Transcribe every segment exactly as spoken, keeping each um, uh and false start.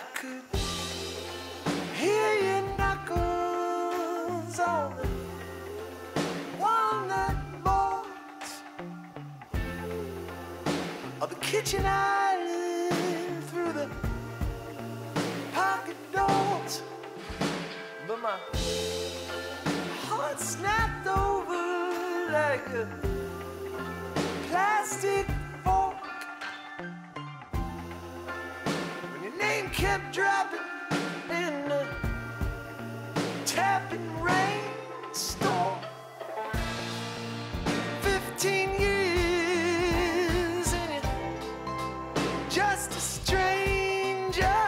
could hear your knuckles on the walnut boards of the kitchen island through the pocket doors, but my heart snapped over like a plastic fork when your name kept dropping in the tapping rainstorm. Fifteen years and you're just a stranger.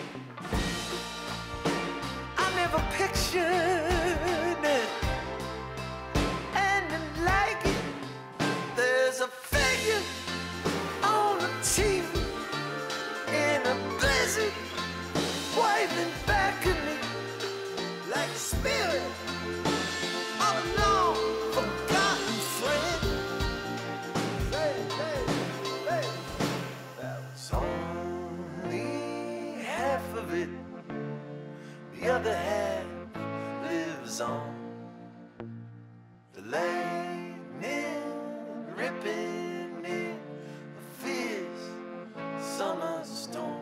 I never pictured it ending like it. There's a figure on the T V in a blizzard, waving back at me like a spirit of a long forgotten friend. Hey, hey, hey. That was only half of it. The other half lives on. The lightning ripping in a fierce summer storm.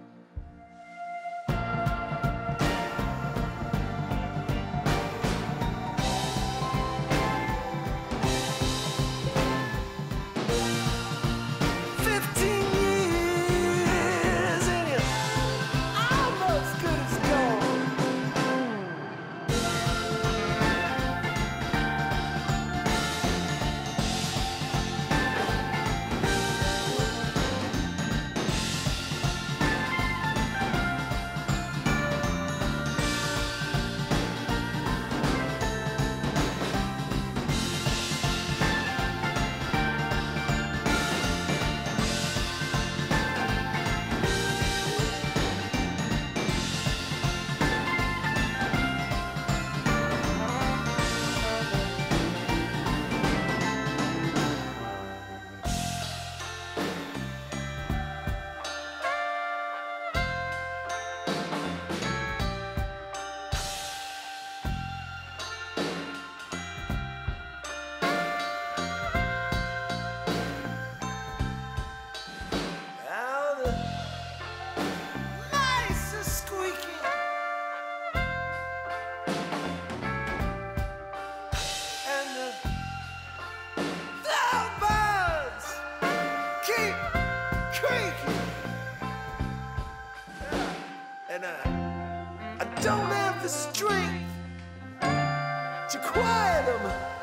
Fifteen years and you're almost good as gone. Now the mice are squeaking and the floorboards keep creaking. Yeah. And I, I don't have the strength to quiet them.